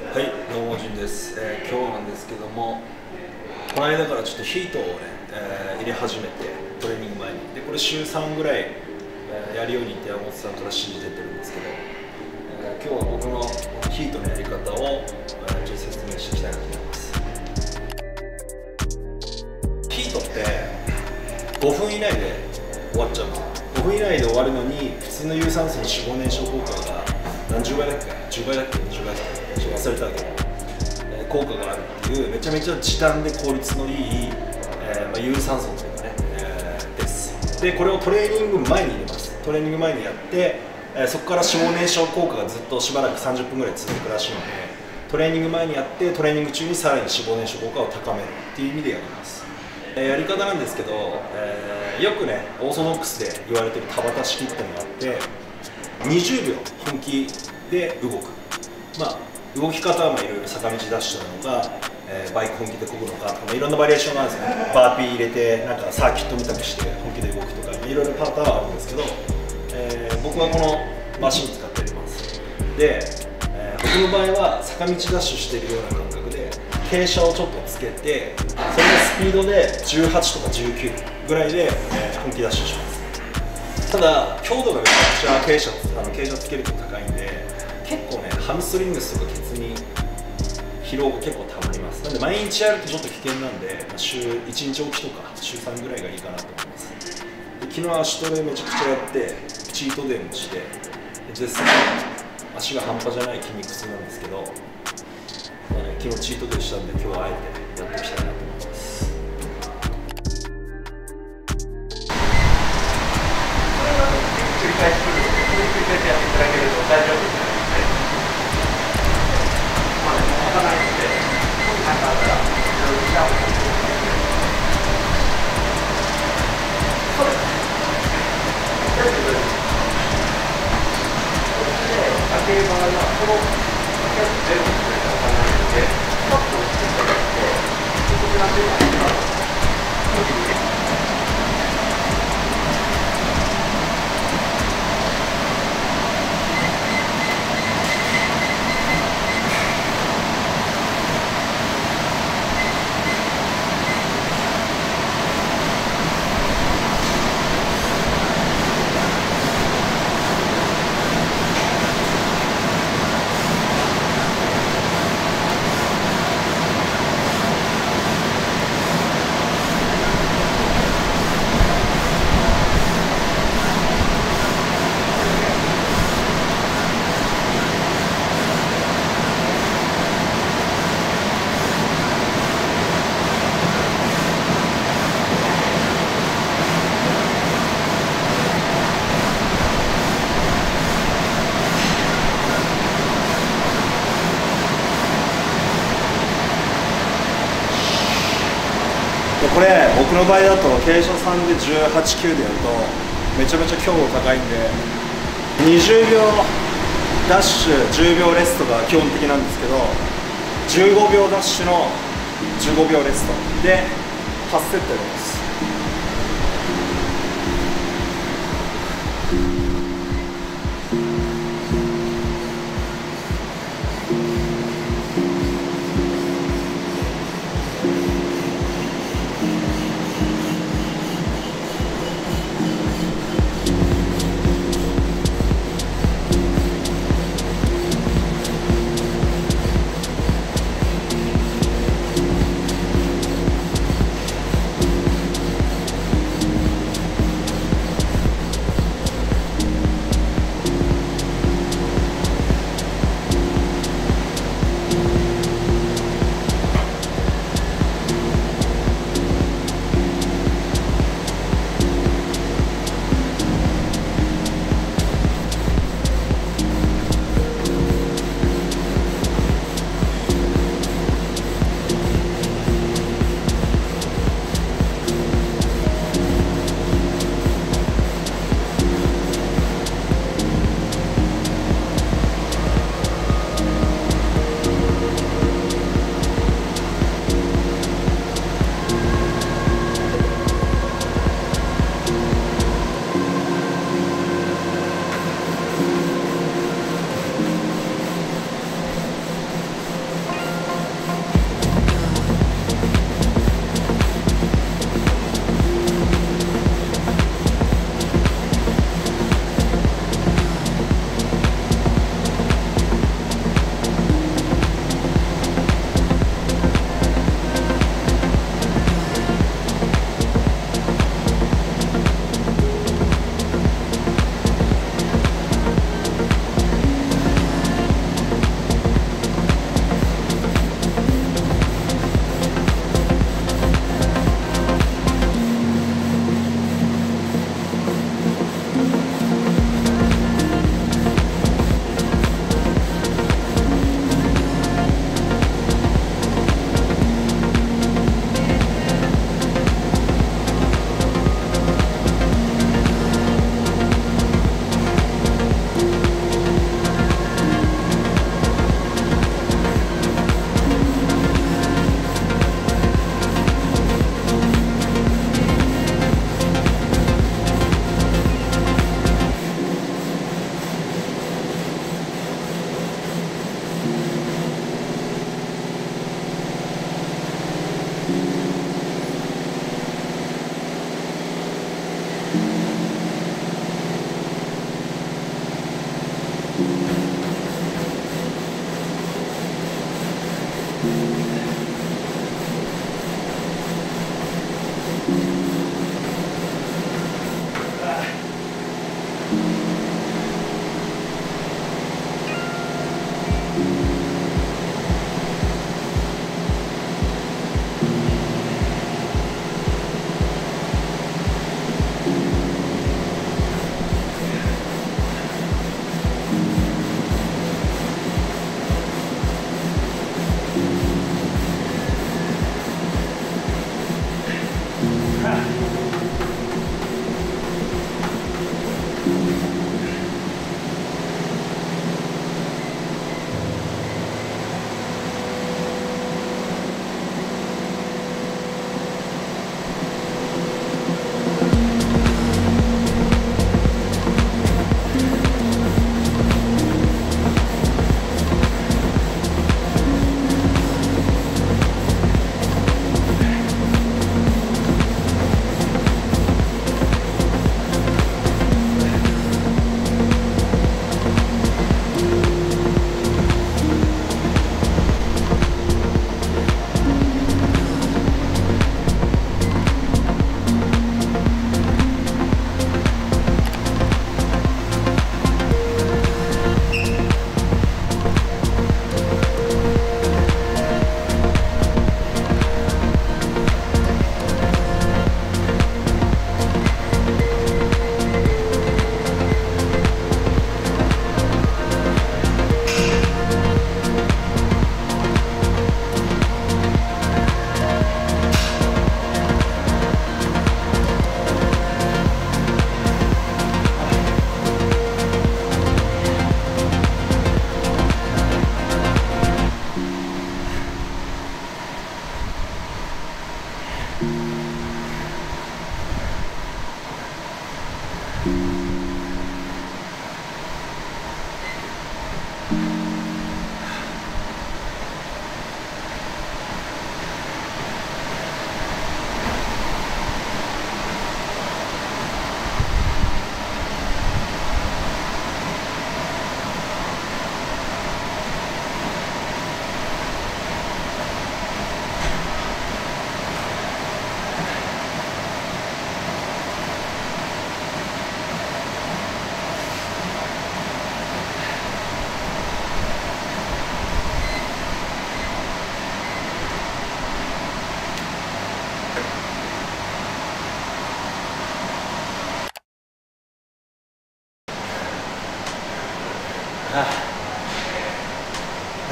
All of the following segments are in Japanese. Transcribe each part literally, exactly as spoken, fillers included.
はい、どうも、じんです、えー、今日なんですけども、この間からちょっとヒートをね、えー入れ始めて、トレーニング前に。で、これ週さんぐらい、えーやるようにって山本さんから指示出てるんですけど、えー今日は僕のヒートのやり方を、えーちょっと説明していきたいなと思います。ヒートってごふん以内で終わっちゃうんですよ。ごふん以内で終わるのに、普通の有酸素の脂肪燃焼効果が何十倍だっけじゅうばいだっけにじゅうばいだっけちょっと忘れたけど、えー、効果があるっていうめちゃめちゃ時短で効率のいい、えーまあ、有酸素というかね、えー、です。でこれをトレーニング前に入れます。トレーニング前にやって、えー、そこから脂肪燃焼効果がずっとしばらくさんじゅっぷんぐらい続くらしいので、トレーニング前にやってトレーニング中にさらに脂肪燃焼効果を高めるっていう意味でやります。えー、やり方なんですけど、えー、よくねオーソドックスで言われてる田畑式っていうのがあって、にじゅうびょう本気で動く。まあ動き方はまあいろいろ坂道ダッシュなのか、えー、バイク本気でこぐのかとか、まあ、いろんなバリエーションがあるんですよね。バーピー入れてなんかサーキットみたくして本気で動くとか、いろいろパターンはあるんですけど、えー、僕はこのマシン使ってやります。で、えー、僕の場合は坂道ダッシュしてるような感覚で傾斜をちょっとつけて、それのスピードでじゅうはちとかじゅうきゅうぐらいで、えー、本気ダッシュします。ただ強度がめちゃくちゃ傾斜、あの傾斜つけると高いんで、結構ねハムストリングスとかケツに疲労が結構たまります。なので毎日やるとちょっと危険なんで、まあ、週いちにちおきとか週さんぐらいがいいかなと思います。で昨日足トレめちゃくちゃやってチートデーもして、絶賛足が半端じゃない筋肉痛なんですけど、まあね、昨日チートデーしたんで今日はあえてやっていきたいなと思います。 繰り返し繰り返しやっていただけると大丈夫ですので、まあね、もう開かないので、もし何かあったら、いろいろ調べてください。そうですね。大丈夫です。そして、開ける場合は、この開ける全部それから開かないので、パッと押していただいて、こちらでは、文字にね、 これ僕の場合だと傾斜さんでじゅうはち、きゅうでやるとめちゃめちゃ強度高いんで、にじゅうびょうダッシュじゅうびょうレストが基本的なんですけど、じゅうごびょうダッシュのじゅうごびょうレストではちセットやります。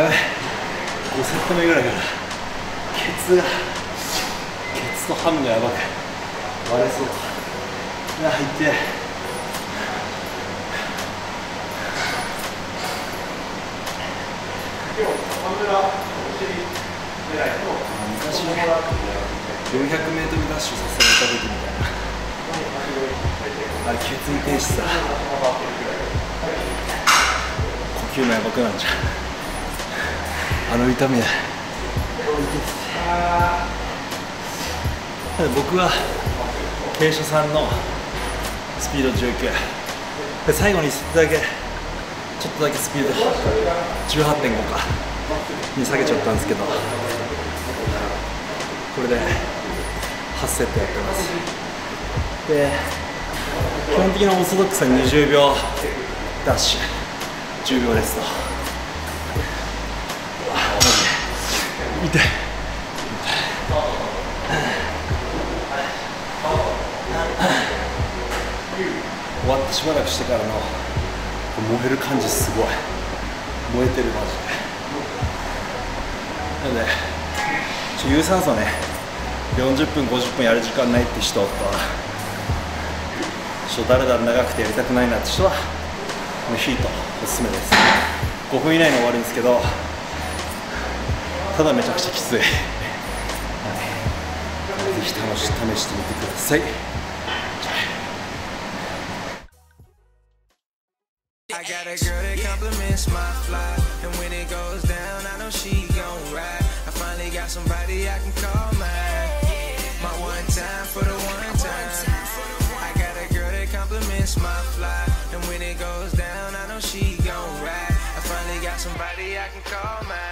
べごセット目ぐらいからケツがケツとハムがやばく割れそう。あ、入って昔よんひゃくメートルダッシュさせられた時みたいな、あれケツ痛いしさ、呼吸もやばくなるじゃん、あの痛みで。僕は傾斜さんのスピードじゅうきゅうで、最後にセットだけちょっとだけスピードじゅうはちてんごかに下げちゃったんですけど、これではちセットやってます。で、基本的なオーソドックスはにじゅうびょうダッシュ、じゅうびょうレスト。マジで痛い。終わってしばらくしてからの燃える感じすごい燃えてるマジで。なのでちょ有酸素ねよんじゅっぷんごじゅっぷんやる時間ないって人と、ちょっとだらだら長くてやりたくないなって人はヒートおすすめです。ごふん以内に終わるんですけど、ただめちゃくちゃきつい、はい、ぜひ試し試してみてください。 I got a girl that compliments my fly, and when it goes down, I know she gon' ride. I finally got somebody I can call mine. My one time for the one time. I got a girl that compliments my fly, and when it goes down, I know she gon' ride. I finally got somebody I can call mine.